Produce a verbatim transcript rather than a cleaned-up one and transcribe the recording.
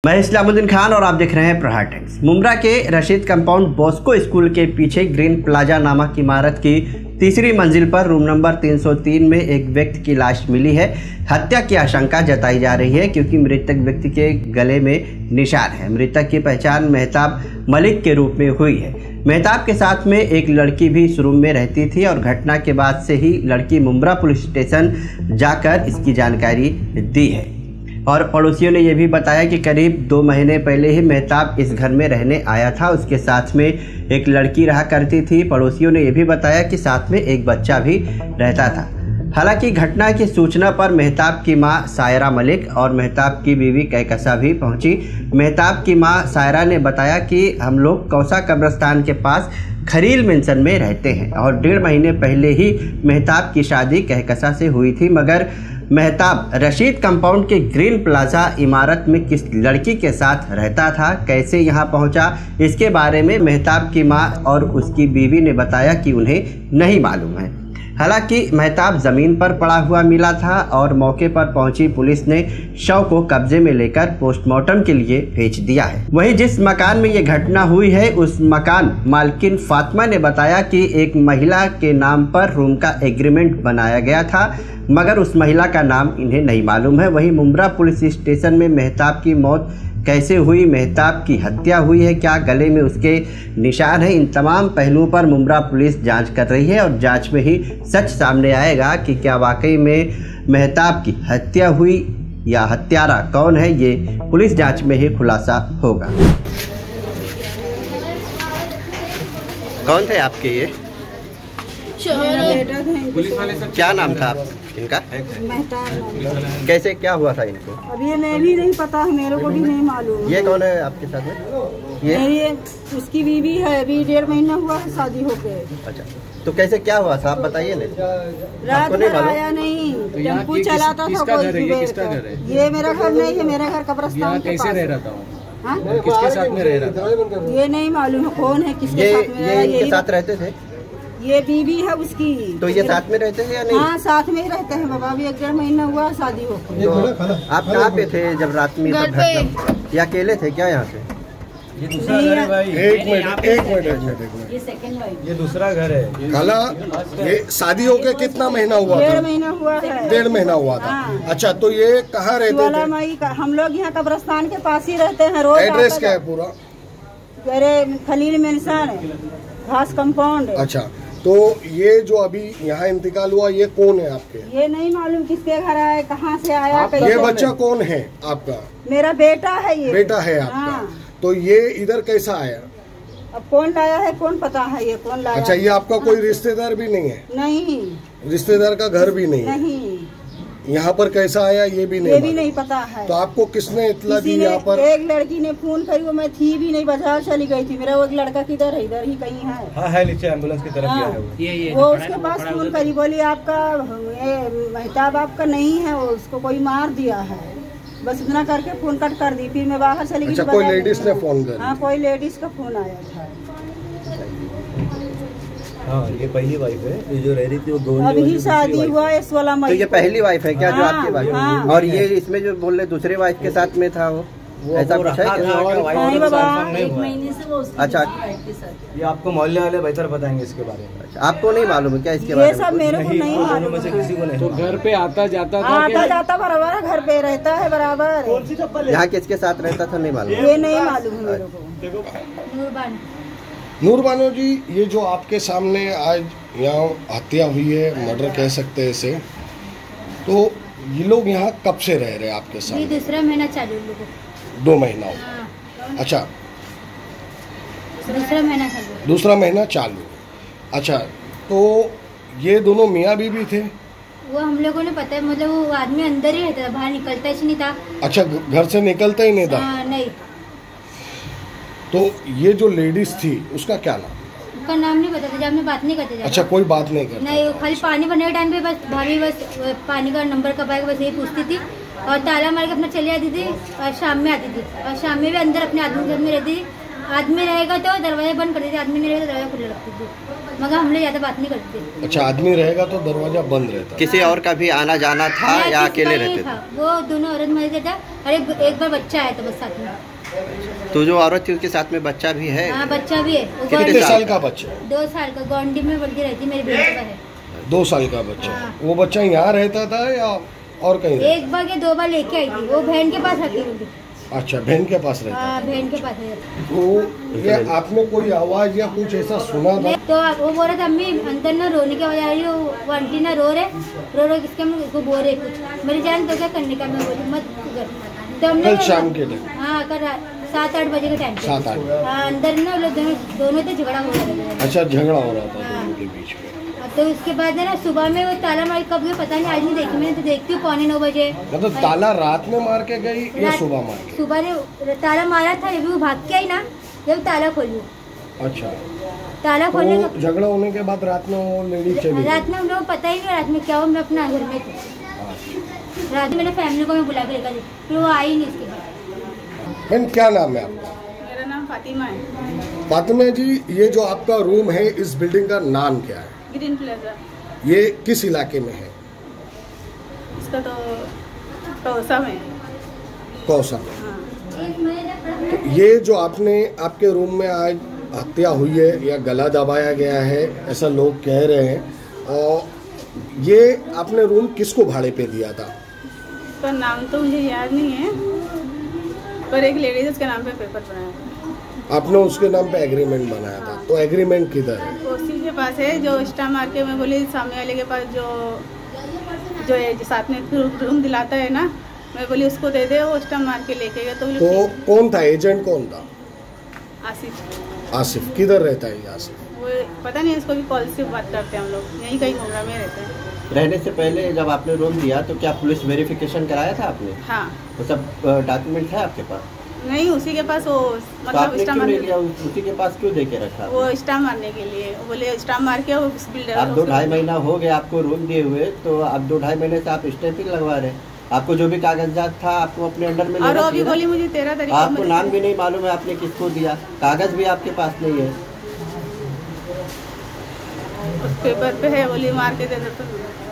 मैं इस्लामुद्दीन खान और आप देख रहे हैं प्रहार टाइम्स। मुंब्रा के रशीद कंपाउंड बॉस्को स्कूल के पीछे ग्रीन प्लाजा नामक इमारत की तीसरी मंजिल पर रूम नंबर तीन सौ तीन में एक व्यक्ति की लाश मिली है। हत्या की आशंका जताई जा रही है क्योंकि मृतक व्यक्ति के गले में निशान है। मृतक की पहचान मेहताब मलिक के रूप में हुई है। मेहताब के साथ में एक लड़की भी इस रूम में रहती थी और घटना के बाद से ही लड़की मुंब्रा पुलिस स्टेशन जाकर इसकी जानकारी दी है। और पड़ोसियों ने यह भी बताया कि करीब दो महीने पहले ही मेहताब इस घर में रहने आया था। उसके साथ में एक लड़की रहा करती थी। पड़ोसियों ने यह भी बताया कि साथ में एक बच्चा भी रहता था। हालांकि घटना की सूचना पर मेहताब की मां सायरा मलिक और मेहताब की बीवी कहकशा भी पहुंची। मेहताब की मां सायरा ने बताया कि हम लोग कौसा कब्रिस्तान के पास खरील मेंशन में रहते हैं और डेढ़ महीने पहले ही मेहताब की शादी कहकशा से हुई थी, मगर मेहताब रशीद कंपाउंड के ग्रीन प्लाजा इमारत में किस लड़की के साथ रहता था, कैसे यहां पहुंचा, इसके बारे में मेहताब की मां और उसकी बीवी ने बताया कि उन्हें नहीं मालूम है। हालांकि मेहताब ज़मीन पर पड़ा हुआ मिला था और मौके पर पहुंची पुलिस ने शव को कब्जे में लेकर पोस्टमार्टम के लिए भेज दिया है। वहीं जिस मकान में ये घटना हुई है उस मकान मालकिन फातिमा ने बताया कि एक महिला के नाम पर रूम का एग्रीमेंट बनाया गया था, मगर उस महिला का नाम इन्हें नहीं मालूम है। वहीं मुंब्रा पुलिस स्टेशन में मेहताब की मौत कैसे हुई, मेहताब की हत्या हुई है, क्या गले में उसके निशान हैं, इन तमाम पहलुओं पर मुंब्रा पुलिस जांच कर रही है और जांच में ही सच सामने आएगा कि क्या वाकई में मेहताब की हत्या हुई या हत्यारा कौन है। ये पुलिस जांच में ही खुलासा होगा। कौन थे आपके ये पुलिस वाले? क्या नाम था इनका? मेहताब। कैसे क्या हुआ था इनको? अब ये मैं भी नहीं पता है, मेरे को भी नहीं मालूम। ये कौन है आपके साथ में? ये ये उसकी बीवी है, अभी डेढ़ महीना हुआ है शादी होके। अच्छा, तो कैसे क्या हुआ था आप बताइए ना। रात में आया नहीं, टेम्पू चलाता था कोई सुबह। ये मेरा घर नहीं है, मेरा घर कब्रिस्तान के पास। कैसे रह रहा हूँ? हाँ? किसके साथ में रह रहा था? ये नहीं मालूम कौन है किसके साथ में। ये इनके साथ रहते थे? ये बीवी है उसकी। तो ये साथ में रहते हैं या नहीं? हाँ साथ में ही रहते हैं बाबा, अभी एक डेढ़ महीना हुआ शादी हो। तो आप कहाँ पे थे जब रात में सब घटना? या अकेले थे क्या यहाँ से? ये दूसरा घर है भाई। एक मिनट एक मिनट एक मिनट ये सेकंड वाइफ। ये दूसरा घर है। खाला, ये शादी होके कितना महीना हुआ डेढ़ था? महीना हुआ है। डेढ़ महीना हुआ था। हाँ। अच्छा, तो ये कहाँ रहते थे? मई का हम लोग यहाँ कब्रिस्तान के पास ही रहते हैं। रोज एड्रेस क्या है पूरा? अरे खलील मेंशन घास कंपाउंड। अच्छा, तो ये जो अभी यहाँ इंतकाल हुआ ये कौन है आपके? ये नहीं मालूम किसके घर आया, कहाँ से आया। ये बच्चा कौन है आपका? मेरा बेटा है ये। बेटा है आपका। हाँ। तो ये इधर कैसा आया? अब कौन लाया है कौन पता है ये कौन लाया। अच्छा, ये आपका कोई रिश्तेदार भी नहीं है? नहीं, रिश्तेदार का घर भी नहीं है? नहीं। यहाँ पर कैसा आया ये भी नहीं ये भी मालूम। नहीं पता है। तो आपको किसने इतला दी किसी ने, यहाँ पर? एक लड़की ने फोन करी, वो मैं थी भी नहीं, बाजार चली गई थी। मेरा वो एक लड़का किधर है, इधर ही कहीं है। हाँ है नीचे एम्बुलेंस की तरफ हाँ। गया है वो। ये ये वो उसके पास फोन करी, बोली आपका मेहताब आपका नहीं है, वो उसको कोई मार दिया है। बस इतना करके फोन कट कर दी। फिर मैं बाहर चली गई। अच्छा, कोई लेडीज ने फोन कर? हाँ, कोई लेडीज का फोन आया था। हाँ, ये पहली वाइफ है, ये जो रह रही थी वो अभी ही शादी हुआ है सोलह मई। तो ये पहली वाइफ है क्या जो हाँ, आपकी वाइफ? हाँ। और ये इसमें जो बोल रहे दूसरे वाइफ के साथ में था वो, वो ऐसा वो कुछ है रखा क्या? था कि वाइफ नहीं के बाबा, साथ नहीं एक हुआ है। महीने से वो उसकी अच्छा। वाइफ के साथ। ये आपको मोहल्ले वाले बेहतर बताएंगे इसके बारे में। अच्छा, आपको नहीं मालूम है क्या इसके ये बारे सब में? मेरे को नहीं दोनों मालूम में से है। किसी को नहीं। तो घर पे आता जाता था आता जाता बराबर घर पे रहता है बराबर। यहाँ किसके साथ रहता था नहीं मालूम? ये नहीं मालूम है मेरे को। नूरबानो जी, ये जो आपके सामने आज यहाँ हत्या हुई है, मर्डर कह सकते हैं इसे, तो ये लोग यहाँ कब से रह रहे हैं आपके साथ? दूसरा महीना चालू लोगों। दो महीना हो। हाँ। अच्छा, दूसरा महीना चालू। दूसरा महीना चालू। अच्छा, तो ये दोनों मियाँ बीवी थे? वो हम लोगों ने पता है, मतलब वो आदमी अंदर ही रहता था, बाहर निकलता ही नहीं था। अच्छा, घर से निकलता ही नहीं था? हाँ, नहीं। तो ये जो लेडीज थी उसका क्या नाम? उसका नाम नहीं पता था, जब हमने बात नहीं करते थे। अच्छा, कोई बात नहीं करता? नहीं, खाली पानी भरने के टाइम पे बस भाभी बस पानी का नंबर कब आएगा बस यही पूछती थी और ताला मार के अपना चली आती थी और शाम में आती थी और शाम में भी अंदर अपने आदमी के घर में रहती थी आदमी रहेगा तो दरवाजा बंद कर देते, आदमी नहीं रहेगा तो दरवाजा खुला रखते थे, मगर हम लोग ज़्यादा बात नहीं करते। अच्छा, आदमी रहेगा तो दरवाजा बंद रहता है। किसी और का भी आना जाना था नहीं, या किसी अकेले का नहीं रहते था। थे? वो दोनों औरत मर गया था, अरे एक बार बच्चा आया था बस साथ में। तो जो औरत थी उसके साथ में बच्चा भी है? हाँ बच्चा भी है। वो कितने कितने गौंडी- साल का बच्चा? दो साल का, गौंडी में बढ़ती रहती, मेरी बेटी का है। दो साल का बच्चा। हाँ। वो बच्चा यहाँ रहता था या और कहीं रहता? एक बार या दो बार लेके आई थी, वो बहन के पास रखी हुई थी। अच्छा, बहन के पास रहता हाँ बहन के पास है। तो ये आपने कोई आवाज या कुछ ऐसा सुना था? तो वो बोल रहा था अम्मी अंदर ना रोने की आवाज आ रही है, वो आंटी ना रो रहे रो रो किसके हम उसको बोल रहे कुछ, मेरी जान तो क्या करने का, मैं बोली मत कर। तो हमने कल शाम के टाइम? हाँ कल सात आठ बजे के टाइम पे। सात आठ हाँ अंदर ना लोग दोनों दोनों तो झगड़ा हो रहा था। अच्छा, झगड़ा हो रहा था हाँ। दोनों के बीच में। तो उसके बाद ना सुबह में वो ताला मार कब गया पता नहीं, आज नहीं देखी मैंने, तो देखती हूँ पौने नौ बजे। मतलब ताला रात में मार के गई या रात- सुबह मार के? सुबह ने ताला मारा था, जब वो भाग के आई ना जब ताला खोली, अच्छा, ताला खोलने तो का झगड़ा होने के बाद रात में वो लेडी चली रात गई? में हम लोग को पता ही नहीं रात में क्या हुआ, मैं अपना घर में थी। रात में मैंने फैमिली को मैं बुला के लेकर गई, फिर वो आई नहीं इसके बाद। बहन, क्या नाम है आपका? मेरा नाम फातिमा है। फातिमा जी, ये जो आपका रूम है, इस बिल्डिंग का नाम क्या है? Green plaza. ये किस इलाके में है? इसका तो कौसा में। कौसा में। हाँ। तो ये जो आपने आपके रूम में आज हत्या हुई है या गला दबाया गया है, ऐसा लोग कह रहे हैं, और ये आपने रूम किसको भाड़े पे दिया था? उसका नाम तो मुझे याद नहीं है, पर एक लेडीज उसके नाम पे पेपर बनाया था। आपने उसके नाम पे एग्रीमेंट बनाया था, तो एग्रीमेंट किधर है? उसी के पास है जो स्टार मार के, मैं बोली सामने वाले के पास जो जो है जो साथ में रूम दिलाता है ना, मैं बोली उसको दे दे, वो स्टार मार के लेके गया। तो बोले तो कौन था एजेंट, कौन था? आसिफ। आसिफ। किधर रहता है ये आसिफ? वो पता नहीं, इसको भी कॉल से बात करते हैं हम लोग, यहीं कहीं घूमरा में रहते हैं। रहने से पहले जब आपने रूम दिया तो क्या पुलिस वेरिफिकेशन कराया था आपने? हाँ। वो सब डॉक्यूमेंट है आपके पास? नहीं, उसी के पास वो तो मतलब आपने स्टार क्यों नहीं मारने, लिया? उसी के पास क्यों दे के रखा? वो स्टार मारने के लिए वो बोले स्टार मार के वो बिल्डर। आप दो ढाई महीना हो गया आपको रूम दिए हुए, तो आप दो ढाई महीने से आप स्टैंपिंग लगवा रहे हैं। आपको जो भी कागजात था आपको अपने अंडर में और लेना वो भी चाहिए बोली ना। मुझे तेरह तारीख आपको नाम भी नहीं मालूम है आपने किसको दिया, कागज भी आपके पास नहीं है। पेपर पे है, बोली मार के दे दो।